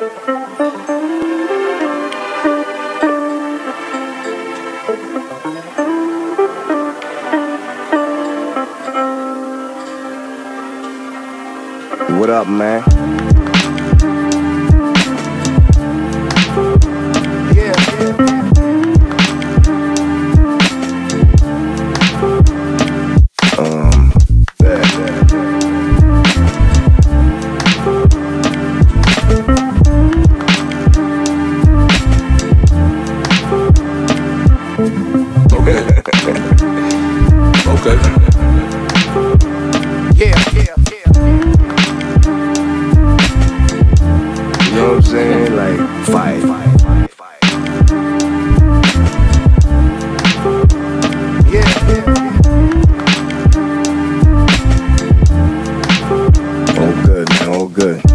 What up, man? Yeah. Okay. Yeah. You know what I'm saying? Like, fight. Yeah. All good, man, all good.